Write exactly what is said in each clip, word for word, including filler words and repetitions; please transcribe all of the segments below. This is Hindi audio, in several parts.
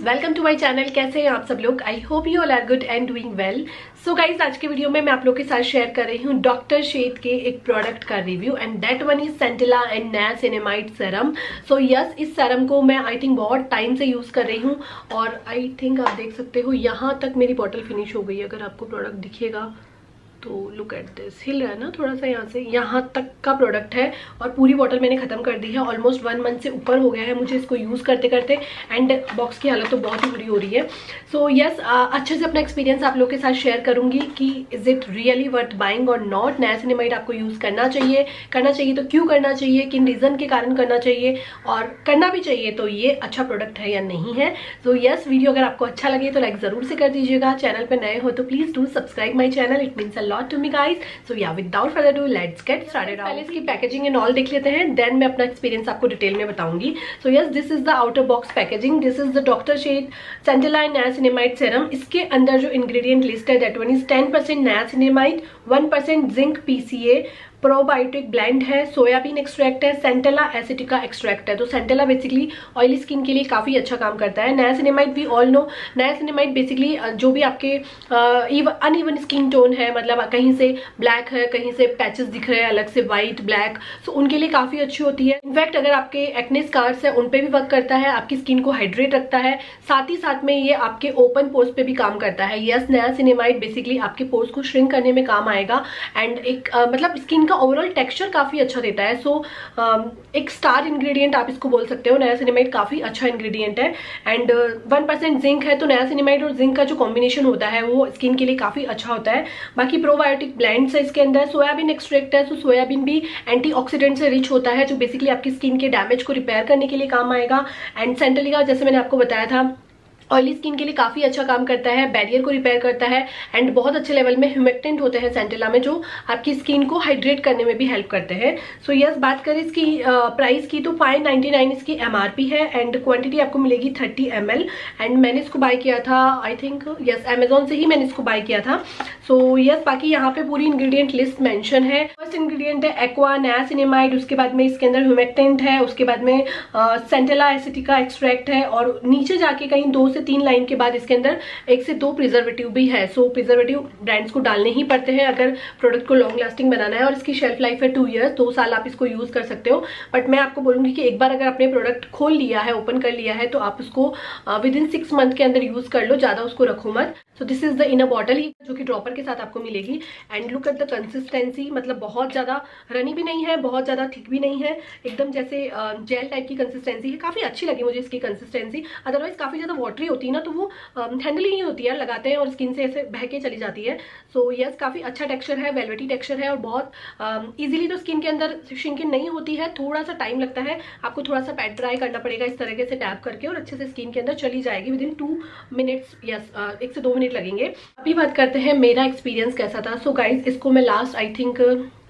Welcome to my channel. कैसे हैं आप सब लोग? I hope you all are good and doing well. So guys, आज के वीडियो में मैं आप लोग के साथ शेयर कर रही हूँ डॉक्टर शेड के एक प्रोडक्ट का review and that one is centella and niacinamide serum. So yes, इस सेरम को मैं आई थिंक बहुत टाइम से यूज कर रही हूँ और आई थिंक आप देख सकते हो यहाँ तक मेरी बॉटल फिनिश हो गई। अगर आपको प्रोडक्ट दिखेगा तो लुक एट दिस, हिल रहा है ना थोड़ा सा, यहाँ से यहाँ तक का प्रोडक्ट है और पूरी बॉटल मैंने खत्म कर दी है। ऑलमोस्ट वन मंथ से ऊपर हो गया है मुझे इसको यूज़ करते करते एंड बॉक्स की हालत तो बहुत ही बुरी हो रही है। सो so, यस yes, अच्छे से अपना एक्सपीरियंस आप लोग के साथ शेयर करूंगी कि is it really worth buying और नॉट। नाइसिनामाइड आपको यूज़ करना चाहिए, करना चाहिए तो क्यों करना चाहिए, किन रीज़न के कारण करना चाहिए और करना भी चाहिए तो ये अच्छा प्रोडक्ट है या नहीं है। So so, yes yes, video अगर आपको अच्छा लगे तो लाइक ज़रूर से कर दीजिएगा। चैनल पर नए हो तो please do subscribe my channel, it means a lot to me guys. So yeah without further do let's get started. पहले इसकी पैकेजिंग एंड ऑल देख लेते हैं, देन मैं अपना एक्सपीरियंस आपको डिटेल में बताऊंगी। So yes, this is the outer box packaging. This is the doctor Sheth centella and niacinamide serum. इसके अंदर जो इंग्रेडिएंट लिस्ट है that one is ten percent niacinamide, one percent zinc PCA, probiotic blend है, सोयाबीन एक्सट्रैक्ट है, सेंटिला एसिटिका एक्सट्रैक्ट है। तो सेंटिला बेसिकली ऑयली स्किन के लिए काफी अच्छा काम करता है। Niacinamide we all know, niacinamide basically जो भी आपके अनइवन स्किन टोन है, मतलब कहीं से ब्लैक है, कहीं से पैचेस दिख रहे हैं अलग से व्हाइट ब्लैक, सो उनके लिए काफी अच्छी होती है। इनफैक्ट अगर आपके एक्ने स्कार्स है उन पे भी वर्क करता है, आपकी स्किन को हाइड्रेट रखता है, साथ ही साथ में ये आपके ओपन पोर्स पे भी काम करता है। यस, नाइसिनामाइड बेसिकली आपके पोर्स को श्रिंक करने में काम आएगा एंड एक uh, मतलब स्किन का ओवरऑल टेक्सचर काफी अच्छा देता है। सो so, एक स्टार इंग्रेडिएंट आप इसको बोल सकते हो। नाइसिनामाइड काफी अच्छा इंग्रेडिएंट है एंड वन परसेंट जिंक है, तो नाइसिनामाइड और जिंक का जो कॉम्बिनेशन होता है वो स्किन के लिए काफी अच्छा होता है। बाकी प्रोबायोटिक ब्लेंड्स है इसके अंदर, सोयाबीन एक्सट्रैक्ट है, सो सोयाबीन भी एंटीऑक्सीडेंट से रिच होता है जो बेसिकली आपकी स्किन के डैमेज को रिपेयर करने के लिए काम आएगा। एंड सेंटिला जैसे मैंने आपको बताया था ऑयली स्किन के लिए काफी अच्छा काम करता है, बैरियर को रिपेयर करता है एंड बहुत अच्छे लेवल में ह्यूमेक्टेंट होते हैं सेंटिला में जो आपकी स्किन को हाइड्रेट करने में भी हेल्प करते हैं। सो so, यस yes, बात करें इसकी प्राइस की तो फाइव नाइनटी नाइन इसकी एमआरपी है एंड क्वांटिटी आपको मिलेगी थर्टी एम एल एंड मैंने इसको बाय किया था आई थिंक यस अमेजोन से ही मैंने इसको बाय किया था। सो so, यस yes, बाकी यहाँ पे पूरी इंग्रेडिएंट लिस्ट मेंशन है। फर्स्ट इंग्रेडिएंट है एक्वा नाइसिनामाइड, उसके बाद में इसके अंदर ह्यूमेक्टेंट है, उसके बाद में सेंटिला एसिटिका एक्सट्रैक्ट है और नीचे जाके कहीं दो तीन लाइन के बाद इसके अंदर एक से दो प्रिजर्वेटिव भी है। सो प्रिजर्वेटिव ब्रांड्स को डालने ही पड़ते हैं अगर प्रोडक्ट को लॉन्ग लास्टिंग बनाना है और इसकी शेल्फ लाइफ है टू इयर्स, दो साल आप इसको यूज कर सकते हो। बट मैं आपको बोलूंगी कि एक बार अगर आपने प्रोडक्ट खोल लिया है, ओपन कर लिया है, तो आप उसको विद इन सिक्स मंथ के अंदर यूज कर लो, ज्यादा उसको रखो मत। So this is the inner bottle जो कि ड्रॉपर के साथ आपको मिलेगी and look at the consistency, मतलब बहुत ज्यादा रनी भी नहीं है, बहुत ज्यादा थिक भी नहीं है, एकदम जैसे जेल टाइप की कंसिस्टेंसी है। काफी अच्छी लगी मुझे इसकी कंसिस्टेंसी, अदरवाइज काफी ज्यादा वाटरी होती है ना तो वो हैंडल ही नहीं होती है, लगाते हैं और स्किन से ऐसे बह के चली जाती है। सो so, यस yes, काफी अच्छा टेक्सचर है, वेलवेटी टेक्सचर है और बहुत इजीली तो स्किन के अंदर श्रिंकिंग नहीं होती है, थोड़ा सा टाइम लगता है, आपको थोड़ा सा पैट ड्राई करना पड़ेगा इस तरीके से टैप करके और अच्छे से स्किन के अंदर चली जाएगी within two minutes yes एक से दो मिनट लगेंगे। अभी बात करते हैं मेरा एक्सपीरियंस कैसा था। सो so, गाइज इसको मैं लास्ट आई थिंक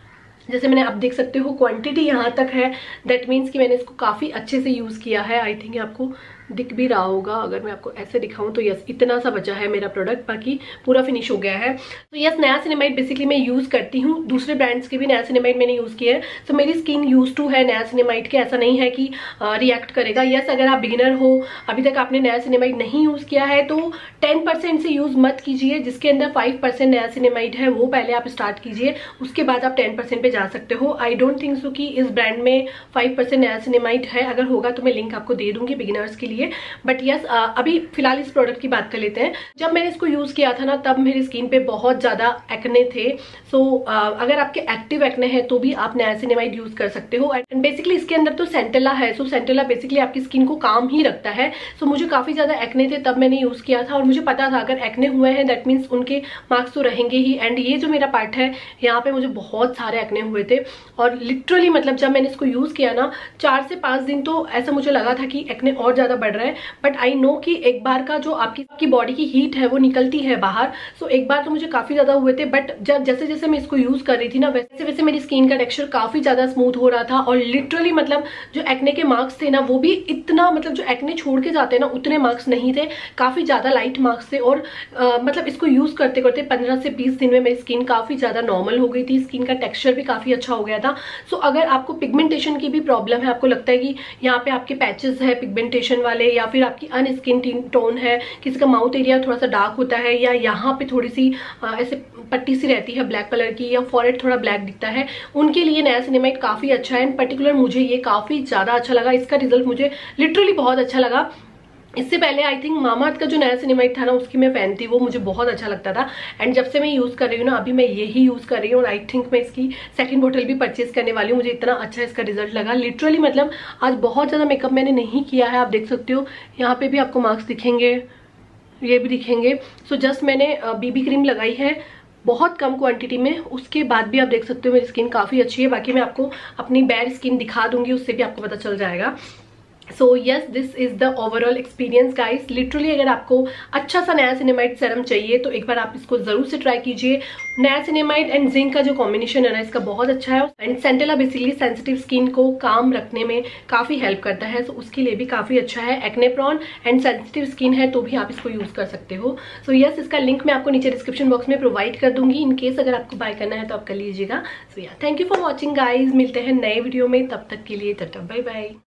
जैसे मैंने आप देख सकते हो क्वांटिटी यहाँ तक है, दैट मीन्स कि मैंने इसको काफ़ी अच्छे से यूज़ किया है। आई थिंक आपको दिख भी रहा होगा, अगर मैं आपको ऐसे दिखाऊं तो यस इतना सा बचा है मेरा प्रोडक्ट, बाकी पूरा फिनिश हो गया है। तो यस, नाइसिनामाइड बेसिकली मैं यूज़ करती हूँ, दूसरे ब्रांड्स के भी नाइसिनामाइड मैंने यूज़ किया है। सो so, मेरी स्किन यूज टू है नाइसिनामाइड के, ऐसा नहीं है कि रिएक्ट करेगा। यस, अगर आप बिगिनर हो, अभी तक आपने नाइसिनामाइड नहीं यूज़ किया है तो टेन परसेंट से यूज़ मत कीजिए, जिसके अंदर फाइव परसेंट नाइसिनामाइड है वो पहले आप स्टार्ट कीजिए, उसके बाद आप टेन परसेंट पे जा सकते हो। आई डोंट थिंक सो कि इस ब्रांड में फाइव परसेंट नाइसिनामाइड है, अगर होगा तो मैं लिंक आपको दे दूंगी बिगिनर्स के लिए। बट यस, अभी फिलहाल इस प्रोडक्ट की बात कर लेते हैं। जब मैंने इसको यूज किया था ना तब मेरी स्किन पे बहुत ज्यादा एक्ने थे। सो so, अगर आपके एक्टिव एक्ने हैं तो भी आप नाइसिनामाइड यूज कर सकते हो एंड बेसिकली इसके अंदर तो सेंटिला है। सो so, सेंटिला बेसिकली आपकी स्किन को काम ही रखता है। सो so, मुझे काफी ज्यादा एक्ने थे तब मैंने यूज किया था और मुझे पता था अगर एक्ने हुए हैं दैट मीन्स उनके मार्क्स तो रहेंगे ही। एंड ये जो मेरा पार्ट है यहाँ पे मुझे बहुत सारे एक्ने हुए थे और लिटरली मतलब जब मैंने इसको यूज किया ना चार से पांच दिन तो ऐसा मुझे लगा था कि एक्ने और ज्यादा बढ़ रहा है। बट आई नो कि एक बार का जो आपकी आपकी बॉडी की हीट है वो निकलती है बाहर। सो so, एक बार तो मुझे काफी ज्यादा हुए थे, बट जब जैसे जैसे मैं इसको यूज कर रही थी ना वैसे वैसे मेरी स्किन का टेक्सचर काफी ज्यादा स्मूथ हो रहा था और लिटरली मतलब जो एक्ने के मार्क्स थे ना वो भी इतना मतलब जो एक्ने छोड़ के जाते हैं ना उतने मार्क्स नहीं थे, काफी ज्यादा लाइट मार्क्स थे। और आ, मतलब इसको यूज करते करते पंद्रह से बीस दिन में मेरी स्किन काफी ज्यादा नॉर्मल हो गई थी, स्किन का टेक्सचर भी काफी अच्छा हो गया था। सो so, अगर आपको पिगमेंटेशन की भी प्रॉब्लम है, आपको लगता है कि यहाँ पे आपके पैचेस है पिगमेंटेशन वाले वाले, या फिर आपकी अनस्किन टोन है, किसी का माउथ एरिया थोड़ा सा डार्क होता है, या यहाँ पे थोड़ी सी ऐसे पट्टी सी रहती है ब्लैक कलर की, या फॉरहेड थोड़ा ब्लैक दिखता है, उनके लिए नाइसिनामाइड काफी अच्छा है। एंड पर्टिकुलर मुझे ये काफी ज्यादा अच्छा लगा, इसका रिजल्ट मुझे लिटरली बहुत अच्छा लगा। इससे पहले आई थिंक मामाअर्थ का जो नाइसिनामाइड था ना, उसकी मैं फैन थी, वो मुझे बहुत अच्छा लगता था। एंड जब से मैं यूज कर रही हूँ ना, अभी मैं यही यूज कर रही हूँ, और आई थिंक मैं इसकी सेकंड बोतल भी परचेज करने वाली हूँ। मुझे इतना अच्छा इसका रिजल्ट लगा लिटरली, मतलब आज बहुत ज्यादा मेकअप मैंने नहीं किया है, आप देख सकते हो यहाँ पे भी आपको मार्क्स दिखेंगे, ये भी दिखेंगे। सो so, जस्ट मैंने बीबी क्रीम लगाई है बहुत कम क्वांटिटी में, उसके बाद भी आप देख सकते हो मेरी स्किन काफी अच्छी है। बाकी मैं आपको अपनी बैड स्किन दिखा दूंगी, उससे भी आपको पता चल जाएगा। So yes, this is the overall experience guys. Literally अगर आपको अच्छा सा नाइसिनामाइड सेरम चाहिए तो एक बार आप इसको जरूर से ट्राई कीजिए। नाइसिनामाइड एंड जिंक का जो कॉम्बिनेशन है ना, इसका बहुत अच्छा है। And centella basically sensitive skin को काम रखने में काफी हेल्प करता है, तो so उसके लिए भी काफी अच्छा है। Acne prone and sensitive skin है तो भी आप इसको यूज कर सकते हो। सो so यस, इसका लिंक मैं आपको नीचे डिस्क्रिप्शन बॉक्स में प्रोवाइड कर दूंगी, इन केस अगर आपको बाय करना है तो आप कर लीजिएगा। So yeah, thank you for watching guys, मिलते हैं नए वीडियो में, तब तक के लिए टाटा बाय बाय।